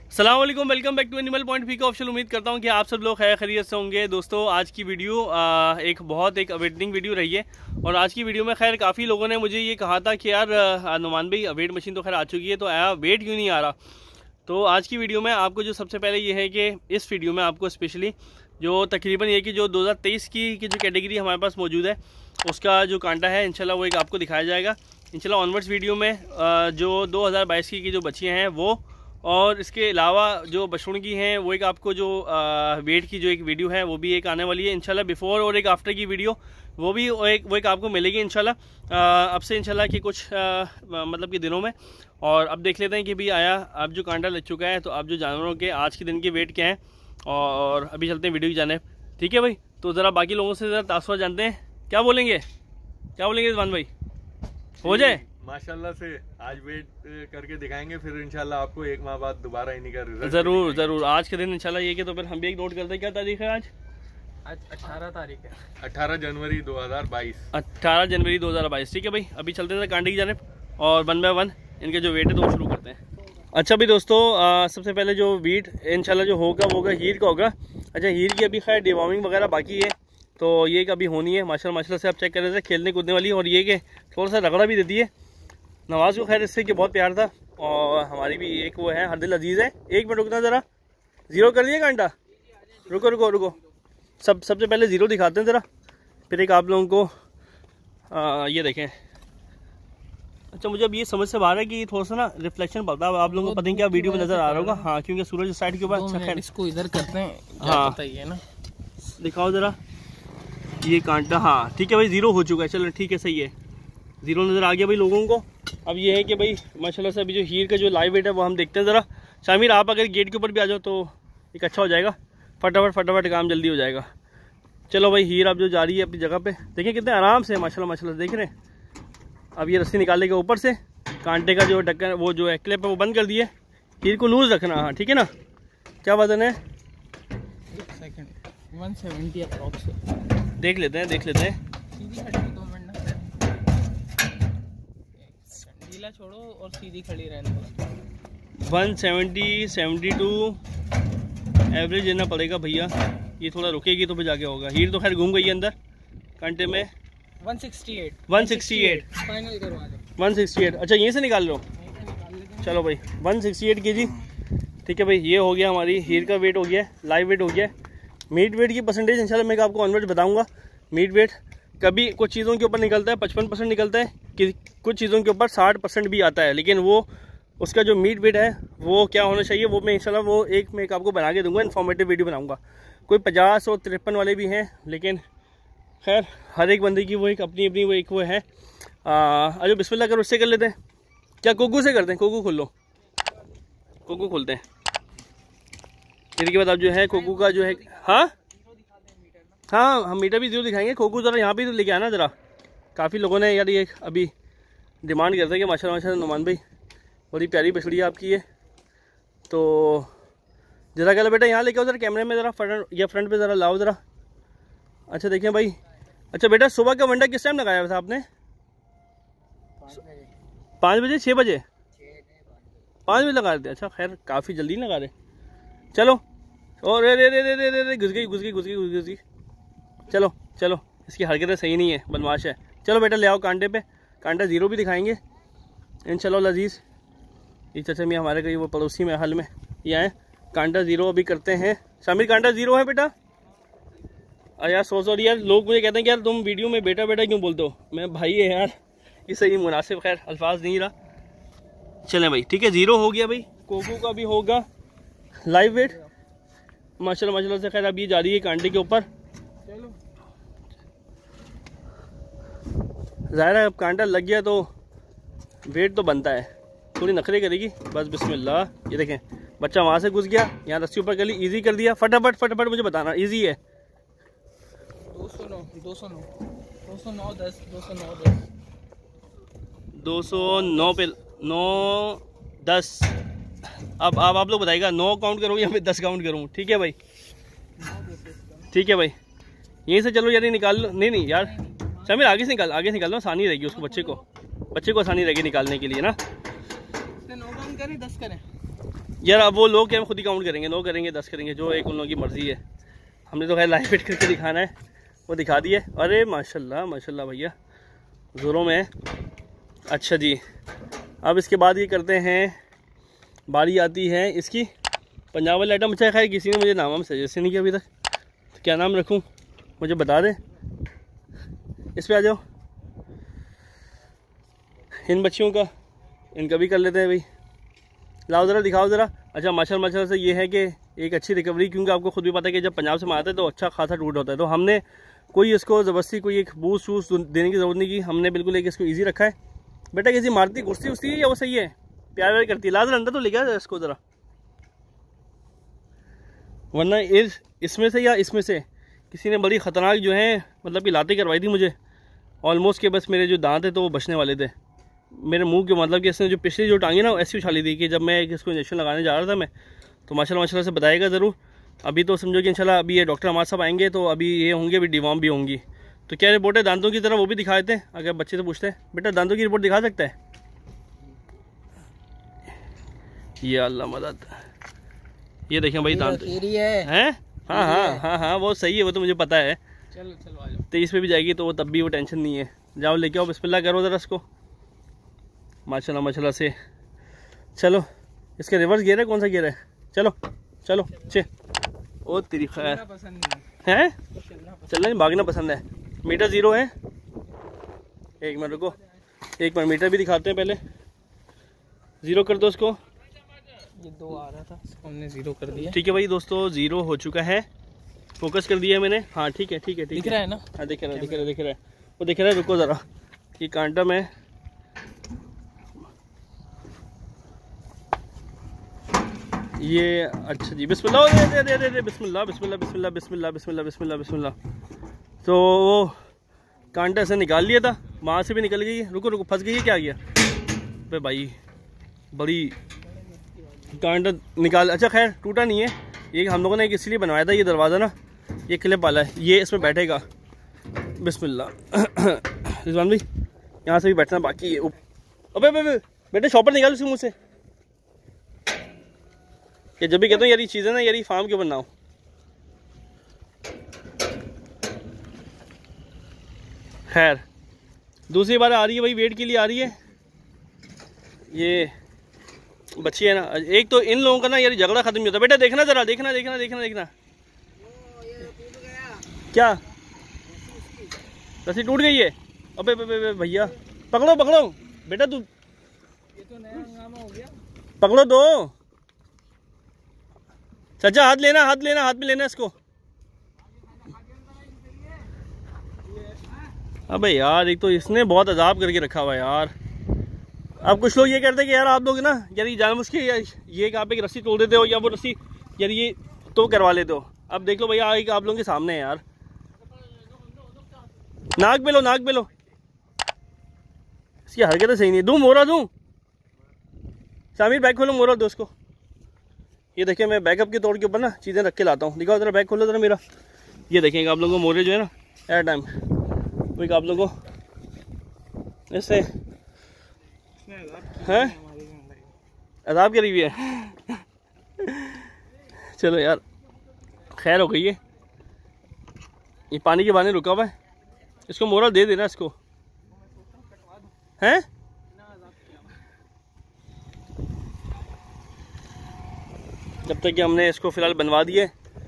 अस्सलाम वालेकुम, welcome back to animal point peak option. उम्मीद करता हूँ कि आप सब लोग खैर खैरियत से होंगे। दोस्तों आज की वीडियो एक अवेटिंग वीडियो रही है और आज की वीडियो में खैर काफ़ी लोगों ने मुझे ये कहा था कि यार नुमान भाई वेट मशीन तो खैर आ चुकी है, तो आया वेट क्यों नहीं आ रहा। तो आज की वीडियो में आपको जो सबसे पहले ये है कि इस वीडियो में आपको स्पेशली जो तकरीबन ये कि जो 2023 की जो कैटेगरी हमारे पास मौजूद है उसका जो कांटा है इंशाल्लाह वो एक आपको दिखाया जाएगा इंशाल्लाह ऑनवर्ड्स वीडियो में। जो 2022 की जो बच्चियाँ हैं वो और इसके अलावा जो बछड़ों की हैं वो एक आपको जो वेट की जो एक वीडियो है वो भी एक आने वाली है इंशाल्लाह। बिफोर और एक आफ्टर की वीडियो वो एक आपको मिलेगी इंशाल्लाह अब से इंशाल्लाह कि कुछ मतलब के दिनों में। और अब देख लेते हैं कि भी आया अब जो कांटा लग चुका है तो अब जो जानवरों के आज के दिन के वेट क्या हैं और अभी चलते हैं वीडियो की जाने। ठीक है भाई, तो ज़रा बाकी लोगों से ज़रा तासुर जानते हैं क्या बोलेंगे रिजवान भाई। हो जाए माशाल्लाह से आज वेट करके दिखाएंगे, फिर इंशाल्लाह आपको एक माह बाद दोबारा इन्हीं का रिजल्ट ज़रूर आज के दिन इंशाल्लाह ये कि तो फिर हम भी एक नोट करते हैं। क्या तारीख है आज 18 तारीख है, 18 जनवरी 2022। 18 जनवरी 2022। ठीक है भाई, अभी चलते हैं कांटे की जानिब और 1 बाय 1 इनके जो वेट है तो वो शुरू करते हैं। अच्छा भी दोस्तों सबसे पहले जो वेट इंशाल्लाह जो होगा वो होगा हीर का होगा। अच्छा हीर की अभी खैर डिवॉर्मिंग वगैरह बाकी है तो ये कभी होनी है माशाल्लाह से। आप चेक कर रहे थे खेलने कूदने वाली और ये कि थोड़ा सा रगड़ा भी देती है। नवाज़ को खैर इससे कि बहुत प्यार था और हमारी भी एक वो है हरदिल अजीज़ है। 1 मिनट रुकना ज़रा, ज़ीरो कर दिया कांटा। रुको सबसे पहले ज़ीरो दिखाते हैं ज़रा, फिर एक आप लोगों को ये देखें। अच्छा मुझे अब ये समझ से बाहर है कि थोड़ा सा ना रिफ्लेक्शन पड़ता है, आप लोगों को पता नहीं क्या वीडियो में नज़र आ रहा होगा। हाँ क्योंकि सूरज साइड के ऊपर। अच्छा खैर इसको इधर करते हैं। हाँ बताइए ना, दिखाओ ज़रा ये कांटा। हाँ ठीक है भाई, ज़ीरो हो चुका है। चलो ठीक है, सही है, ज़ीरो नज़र आ गया भाई लोगों को। अब ये है कि भाई माशाल्लाह से अभी जो हीर का जो लाइव वेट है वो हम देखते हैं ज़रा। शामिर आप अगर गेट के ऊपर भी आ जाओ तो एक अच्छा हो जाएगा, फटाफट काम जल्दी हो जाएगा। चलो भाई हीर अब जो जा रही है अपनी जगह पे, देखिए कितने आराम से माशाल्लाह देख रहे हैं। अब ये रस्सी निकालने के ऊपर से कांटे का जो ढक्कन वो जो है क्लिप है वो बंद कर दिए। हीर को लूज रखना। हाँ ठीक है ना, क्या वजन है? 170 अप्रॉक्स। देख लेते हैं सीधी खड़ी 2 मिनट ढीला छोड़ो और सीधी खड़ी रहने दो। 170 72 एवरेज लेना पड़ेगा भैया। ये थोड़ा रुकेगी तो फिर जाके होगा। हीर तो खैर घूम गई है अंदर कांटे में। 168 फाइनल करवा दो। 168। अच्छा यहीं से निकाल लो। चलो भाई 168 kg। ठीक है भाई, ये हो गया हमारी हीर का वेट हो गया, लाइव वेट हो गया। मीट वेट की परसेंटेज इंशाल्लाह मैं आपको ऑनवर्ड बताऊंगा। मीट वेट कभी कुछ चीज़ों के ऊपर निकलता है 55% निकलता है, कि कुछ चीज़ों के ऊपर 60% भी आता है, लेकिन वो उसका जो मीट वेट है वो क्या होना चाहिए वो मैं इंशाल्लाह वो मैं आपको बना के दूंगा, इन्फॉर्मेटिव वीडियो बनाऊंगा। कोई 50 और 53 वाले भी हैं, लेकिन खैर हर एक बंदे की वो एक अपनी वो एक वो है। अरे बिस्मिल्लाह कर उससे कर लेते हैं। क्या कोकू से करते हैं? कोकू खोल लो, कोकू खोलते हैं। फिर के बाद अब जो है कोकू का जो है हाँ हम मीटर भी ज़रूर दिखाएंगे। कोकू ज़रा यहाँ भी तो लेके आना ज़रा। काफ़ी लोगों ने यार ये अभी डिमांड करते हैं कि माशाल्लाह नुमान भाई बड़ी प्यारी बछड़ी है आपकी ये। तो ज़रा क्या बेटा यहाँ लेके आओ ज़रा, कैमरे में ज़रा फ्रंट पे ज़रा लाओ ज़रा। अच्छा देखें भाई। अच्छा बेटा सुबह का वंडा किस टाइम लगाया था आपने? 5 बजे 6 बजे 5 बजे लगा रहे थे। अच्छा खैर काफ़ी जल्दी लगा रहे। चलो और रे घुस गई। चलो इसकी हरकतें सही नहीं है, बदमाश है। चलो बेटा ले आओ कांटे पे। कांटा ज़ीरो भी दिखाएंगे इंशाल्लाह अजीज़। ये चाचा मियाँ हमारे कहीं वो पड़ोसी में हाल में ये आए। कांटा ज़ीरो अभी करते हैं। शामिर कांटा ज़ीरो है बेटा। अरे यार सॉरी यार, लोग मुझे कहते हैं कि यार तुम वीडियो में बेटा क्यों बोलते हो? मैं भाई है यार, ये सही मुनासिब खैर अल्फाज नहीं रहा। चलें भाई ठीक है, ज़ीरो हो गया भाई। कोकू का भी होगा लाइव वेट माशाल्लाह से। खैर अब ये जा रही है कांटे के ऊपर। ज़ाहिर है अब कांटा लग गया तो वेट तो बनता है। थोड़ी नखरे करेगी बस। बिस्मिल्लाह। ये देखें बच्चा वहाँ से घुस गया, यहाँ रस्सी ऊपर कर ली, ईजी कर दिया। फटाफट मुझे बताना ईजी है। 209 पे 9 10। अब आप लोग बताइएगा 9 काउंट करूँ या फिर 10 काउंट करूँ? ठीक है भाई, ठीक है भाई यहीं से चलो यार निकाल लो। नहीं यार शामिर आगे से निकाल लो, आसानी रहेगी उसको, बच्चे को आसानी रहेगी निकालने के लिए ना। 9 काउंट करें 10 करें? यार अब वो लोग क्या खुद ही काउंट करेंगे, 9 करेंगे 10 करेंगे, जो एक उन लोगों की मर्जी है। हमने तो खैर लाइव फिट करके दिखाना है, वो दिखा दिए। अरे माशाल्लाह माशाल्लाह भैया ज़ोरों में है। अच्छा जी, अब इसके बाद ये करते हैं, बारी आती है इसकी पंजाब वाली आइटम। अच्छा खैर किसी ने मुझे नाम सजेस्ट नहीं किया अभी तक, तो क्या नाम रखूँ मुझे बता दें। इस पे आ जाओ, इन बच्चियों का, इनका भी कर लेते हैं भाई। लाओ ज़रा दिखाओ ज़रा। अच्छा माशाल्लाह से ये है कि एक अच्छी रिकवरी, क्योंकि आपको खुद भी पता है कि जब पंजाब से मारते हैं तो अच्छा खासा टूट होता है। तो हमने कोई इसको ज़बरदस्ती कोई एक बूस्ट वूस्ट देने की ज़रूरत नहीं की, हमने बिल्कुल एक इसको ईजी रखा है। बेटा किसी मारती घुसती उठती है या वो सही है, प्यार व्यार करती है? लाजर अंदर तो ले गया इसको ज़रा, वरना इसमें से या इसमें से किसी ने बड़ी ख़तरनाक जो है मतलब कि लाते करवाई थी मुझे ऑलमोस्ट के, बस मेरे जो दांत है तो वो बचने वाले थे मेरे मुंह के। मतलब कि इसने जो पिछली जो टांगी ना ऐसी उछाली थी कि जब मैं इसको इंजेक्शन लगाने जा रहा था मैं, तो माशाल्लाह से बताएगा ज़रूर। अभी तो समझो कि इंशाल्लाह अभी ये डॉक्टर हमारे साहब आएंगे तो अभी ये होंगे, अभी डिवॉर्म भी होंगी। तो क्या रिपोर्ट है दांतों की तरह, वो भी दिखा देते हैं। अगर बच्चे से पूछते हैं बेटा दांतों की रिपोर्ट दिखा सकता है? ये अल्लाह मदद, ये देखें भाई दांत हैं। हाँ हाँ हाँ हाँ वो सही है, वो तो मुझे पता है। चलो चलो आ जाओ। 23 पे भी जाएगी तो वो तब भी वो टेंशन नहीं है। जाओ लेके आओ, बिस्मिल्लाह करो ज़रा इसको। माशाल्लाह माशाल्लाह से। चलो इसका रिवर्स गियर है, कौन सा गियर है? चलो चलो चे ओ तेरी खैर है, चलना नहीं भागना पसंद है। मीटर 0 है, एक मिनट रुको, एक मिनट मीटर भी दिखाते हैं पहले। 0 कर दो इसको, ये 2 आ रहा था, हमने 0 कर दिया। ठीक है भाई दोस्तों 0 हो चुका है, फोकस कर दिया है मैंने। हाँ ठीक है ठीक है ठीक दिख रहा है ना? हाँ दिख रहा है दिख रहा है दिख रहा है, वो दिख रहा है। रुको ज़रा, ये कांटा में ये, अच्छा जी बिस्मिल्लाह बिस्मिल्लाह बिस्मिल्लाह बिस्मिल्लाह बिस्मिल्लाह बिस्मिल्लाह बिस्मिल्लाह बिस्मिल्लाह। तो वो कांटा से निकाल लिया था, वहाँ से भी निकल गई है। रुको रुको फंस गई है, क्या गया बे भाई, बड़ी कांटा निकाल। अच्छा खैर टूटा नहीं है, ये हम लोगों ने एक इसलिए बनवाया था, ये दरवाज़ा ना ये क्लिप वाला है, ये इसमें बैठेगा। बिस्मिल्लाह रिजवान भाई यहाँ से भी बैठना बाकी है। अबे बेटे शॉपर निकाल उसके मुँह से। कि जब भी कहता हूँ यार ये चीज़ें ना यार ये फार्म क्यों बनाओ। खैर दूसरी बार आ रही है भाई, वेट के लिए आ रही है। ये बच्ची है ना, एक तो इन लोगों का ना यार झगड़ा खत्म नहीं होता। बेटा देखना ज़रा, देखना देखना देखना देखना। क्या रस्सी टूट गई है? अबे भैया पकड़ो पकड़ो बेटा, तू ये तो नया हंगामा हो गया। पकड़ो दो चाचा, हाथ लेना हाथ लेना, हाथ में लेना इसको। अबे यार एक तो इसने बहुत अजाब करके रखा हुआ है यार। अब कुछ लोग ये कहते हैं कि यार आप लोग ना यार ये जानबूझ के ये आप एक रस्सी तोड़ देते हो या वो रस्सी यार ये तो करवा लेते हो। अब देख लो भैया आप लोगों के सामने है यार, नाक पे लो नाक पे लो। इसकी हरकतें सही नहीं। दूँ मोरा दूँ? शामिर बैग खोलो, मोरा दो उसको। ये देखिए मैं बैकअप के तौर के ऊपर ना चीज़ें रख के लाता हूँ। दिखाओ ज़रा बैग खोलो ज़रा मेरा। ये देखेंगे आप लोगों को मोरे जो है ना एयर टाइम वही आप लोगों को ऐसे हैं अदाब करी हुई है। चलो यार खैर हो गई है, ये पानी के बहाने रुका हुआ है, इसको मोरा दे देना इसको हैं। जब तक कि हमने इसको फ़िलहाल बनवा दिए।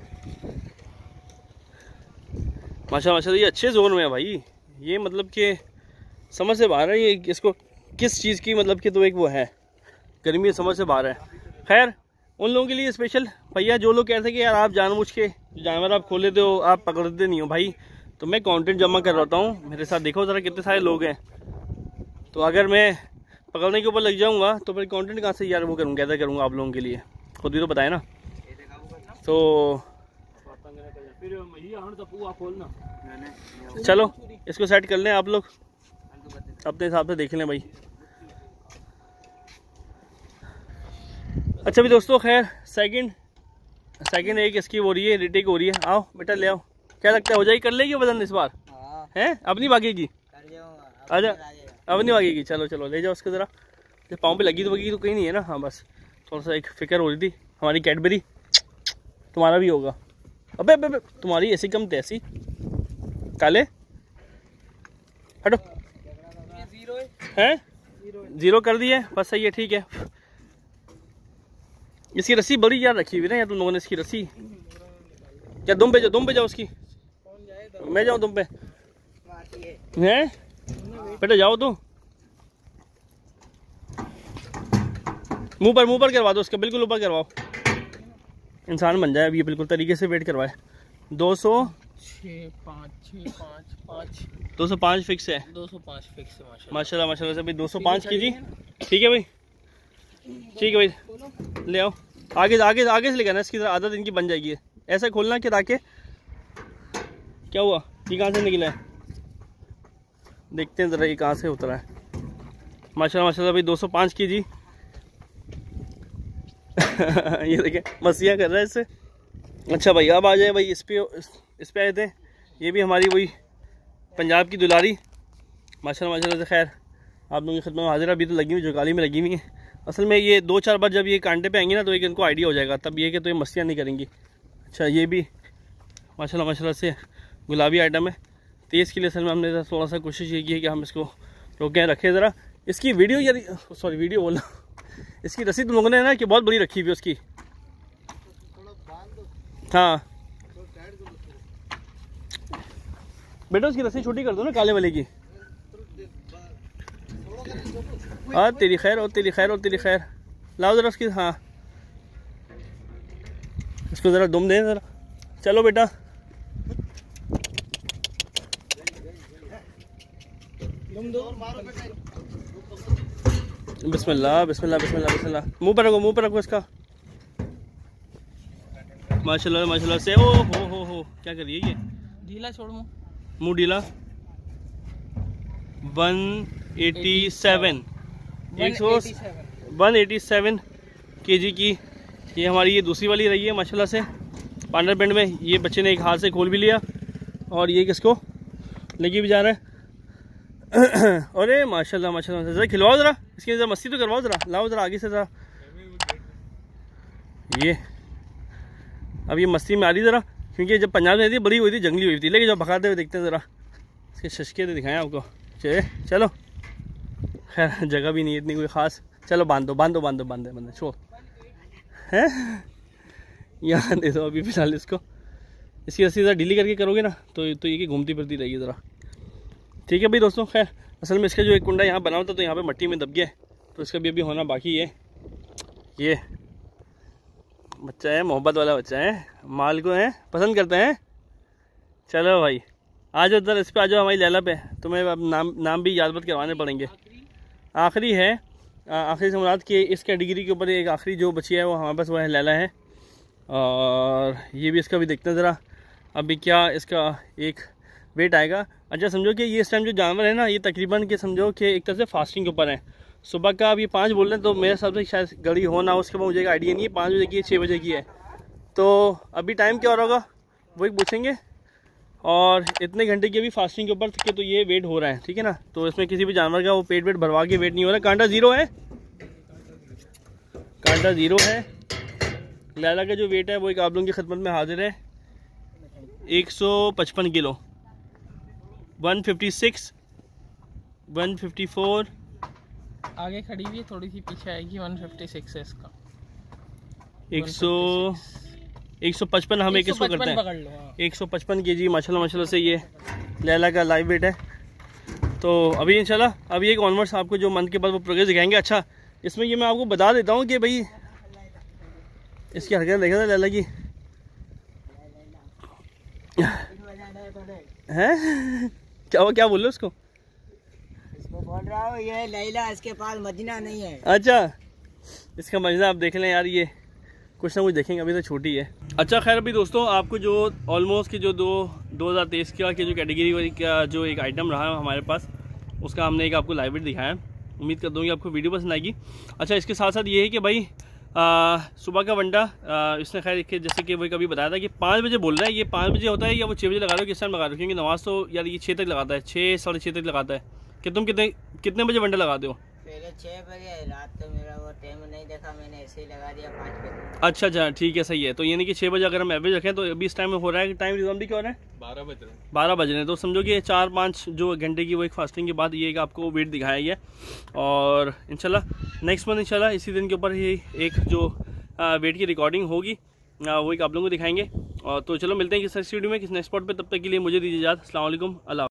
माशाल्लाह ये अच्छे जोन में है भाई, ये मतलब कि समझ से बाहर है। ये इसको किस चीज़ की मतलब कि तो एक वो है गर्मी समझ से बाहर है। खैर उन लोगों के लिए स्पेशल भैया जो लोग कहते हैं कि यार आप जानबूझ के जानवर आप खोल लेते हो, आप पकड़ते नहीं हो भाई, तो मैं कंटेंट जमा कर रहा हूँ मेरे साथ। देखो ज़रा कितने सारे लोग हैं, तो अगर मैं पकड़ने के ऊपर लग जाऊँगा तो फिर कंटेंट कहाँ से यार वो करूँगा, कैसे करूँगा आप लोगों के लिए, खुद भी तो बताए ना। तो चलो इसको सेट कर लें आप लोग, अपने हिसाब से देख लें भाई। अच्छा भी दोस्तों खैर सेकंड एक इसकी हो रही है, रिटेक हो रही है। आओ बेटा ले आओ, क्या लगता है हो जाएगी? कर लेगी वजन इस बार? हैं अब नहीं भागेगी? आजा अब नहीं भागेगी। चलो चलो ले जाओ उसको ज़रा, जब पाँव पे लगी तो कहीं नहीं है ना। हाँ बस थोड़ा सा एक फिक्र हो रही थी हमारी कैडबरी, तुम्हारा भी होगा। अबे अबे अबे, तुम्हारी ऐसी कम तैसी काले, हटो। है 0 कर दिया, बस सही है, ठीक है। इसकी रस्सी बड़ी यार रखी हुई ना यार तुम लोगों ने, इसकी रस्सी। क्या दुम पे जाओ उसकी, मैं जाऊँ तुम पे हैं बेटा, जाओ तो मुंह पर करवा दो उसका, बिल्कुल ऊपर करवाओ, इंसान बन जाए अभी बिल्कुल तरीके से वेट करवाए। 205 फिक्स है, 205 फिक्स है माशाल्लाह माशाल्लाह से भाई। 205 कीजिए, ठीक है भाई, ठीक है भाई, ले आओ। आगे से लेकर ना, इसकी आदत इनकी बन जाएगी। ऐसा खोलना कि ताकि क्या हुआ, ये कहाँ से निकला है, देखते हैं ज़रा ये कहाँ से उतरा है। माशाल्लाह माशाल्लाह भाई 205 कीजिए। ये देखें मस्तियाँ कर रहा है इससे। अच्छा भाई अब आ जाए भाई इस पे आए थे, ये भी हमारी वही पंजाब की दुलारी, माशाल्लाह माशाल्लाह से। खैर आप लोगों की खिदमत में हाजिर, अभी तो लगी हुई जुगाली में लगी हुई है। असल में ये 2-4 बार जब ये कांटे पे आएंगी ना तो एक इनको आइडिया हो जाएगा, तब ये कि तो ये मस्तियाँ नहीं करेंगी। अच्छा ये भी माशाल्लाह माशाल्लाह से गुलाबी आइटम है। तेज़ के लिए असल में हमने थोड़ा सा कोशिश ये की है कि हम इसको रोकें, रखें ज़रा। इसकी वीडियो यार, सॉरी वीडियो बोला, इसकी रस्सी तुम लोगों ने ना कि बहुत बड़ी रखी हुई उसकी। हाँ बेटा उसकी रस्सी छोटी कर दो ना काले वाले की। हाँ तेरी खैर और तेरी खैर और तेरी खैर, लाओ ज़रा उसकी। हाँ इसको ज़रा दुम दें ज़रा, चलो बेटा। बिस्मिल्लाह बिस्मिल्लाह बिस्मिल्लाह बिस्मिल्लाह, मुंह पर रखो इसका। माशाल्लाह माशाल्लाह से। ओ हो क्या कर रही है ये, ढीला छोड़ मुंह ढीला। 187 kg की ये हमारी ये दूसरी वाली रही है माशाल्लाह से। पार्टनर बैंड में ये बच्चे ने एक हाथ से खोल भी लिया और ये किसको लगी भी जा रहा है। अरे माशाल्लाह माशाल्लाह, ज़रा खिलवाओ ज़रा इसकी, ज़रा मस्ती तो करवाओ ज़रा, लाओ ज़रा आगे से ज़रा। ये अब ये मस्ती में आ रही ज़रा, क्योंकि जब पंजाब में थी बड़ी हुई थी, जंगली हुई थी, लेकिन जब भगाते हुए देखते हैं ज़रा इसके शशके तो दिखाएं आपको। चलो खैर जगह भी नहीं है इतनी कोई ख़ास, चलो बांधो छोड़ है यहाँ दे दो अभी फिलहाल इसको। इसकी रस्सी ज़रा ढीली करके करोगे ना तो ये घूमती फिरती रहेगी ज़रा, ठीक है भाई दोस्तों। खैर असल में इसका जो एक कुंडा यहाँ बना होता तो यहाँ पे मट्टी में दब गया, तो इसका भी अभी होना बाकी है। ये बच्चा है, मोहब्बत वाला बच्चा है, माल को है पसंद करते हैं। चलो भाई आ जाओ उधर, इस पे आ जाओ हमारी लैला पे, तुम्हें अब नाम भी याद करवाने पड़ेंगे। आखिरी है, आखिरी से मुराद कि इस कैटेगरी के ऊपर एक आखिरी जो बची है वो हमारे पास वह है लैला है। और ये भी इसका भी देखते हैं ज़रा अभी क्या इसका एक वेट आएगा। अच्छा समझो कि ये इस टाइम जो जानवर है ना ये तकरीबन के समझो कि एक तरह से फास्टिंग के ऊपर है। सुबह का अब ये 5 बोल रहे हैं तो मेरे हिसाब से शायद घड़ी हो ना, उसके बाद मुझे आइडिया नहीं है। 5 बजे की है 6 बजे की है, तो अभी टाइम क्या हो रहा होगा वही पूछेंगे। और इतने घंटे की अभी फास्टिंग के ऊपर के तो ये वेट हो रहा है, ठीक है ना। तो इसमें किसी भी जानवर का वो पेट वेट भरवा के वेट नहीं हो रहा। कांटा ज़ीरो है। लैला का जो वेट है वो एक आप लोगों की खिदमत में हाजिर है 155 किलो, 156, 154। आगे खड़ी हुई है, थोड़ी सी पीछे आएगी। 156 है इसका। 155 हम एक इसको करते हैं। 155 kg माशाल्लाह माशाल्लाह से ये लैला का लाइव वेट है। तो अभी इंशाल्लाह अभी एक ऑनवर्ड्स आपको जो मंथ के बाद वो प्रोग्रेस दिखाएंगे। अच्छा इसमें ये मैं आपको बता देता हूँ कि भाई इसकी हरकत देखा था लैला की है क्या बोल रहे हो उसको? इसको बोल रहा हूँ ये लैला, इसके पास मदीना नहीं है। अच्छा इसका मदीना आप देख लें यार, ये कुछ ना कुछ देखेंगे, अभी तो छोटी है। अच्छा खैर अभी दोस्तों आपको जो ऑलमोस्ट की जो 2023 का जो कैटेगरी का जो एक आइटम रहा है हमारे पास, उसका हमने एक आपको लाइव वेट दिखाया। उम्मीद कर दूँगी आपको वीडियो पसंद आएगी। अच्छा इसके साथ साथ ये है कि भाई सुबह का वंडा इसने खैर जैसे कि वही कभी बताया था कि 5 बजे बोल रहा है। ये 5 बजे होता है या वो 6 बजे लगा रहे हो, किस टाइम लगा रहे हो? क्योंकि नमाज़ तो यार ये 6 तक लगाता है, 6 साढ़े 6 तक लगाता है। कि तुम कितने बजे वंडा लगाते हो? पहले 6 बजे, रात तो मेरा वो टाइम नहीं देखा मैंने, ऐसे ही लगा दिया 5 बजे। अच्छा अच्छा, ठीक है, सही है। तो यानी कि 6 बजे अगर हम एवरेज रखें तो अभी इस टाइम में हो रहा है, टाइम रिजॉम्बी क्या हो रहा है? 12 बज रहे हैं। 12 बज रहे हैं। तो समझो कि 4-5 जो घंटे की वो एक फास्टिंग के बाद ये एक आपको वेट दिखाया गया। और इंशाल्लाह नेक्स्ट मंथ इंशाल्लाह इसी दिन के ऊपर ही एक जो वेट की रिकॉर्डिंग होगी वो एक आप लोगों को दिखाएंगे। और तो चलो मिलते हैं किस नेक्स्ट वीडियो में, किस नेक्स्ट स्पॉट पे। तब तक के लिए मुझे दीजिए इजाज़त। अस्सलाम वालेकुम, अल्लाह।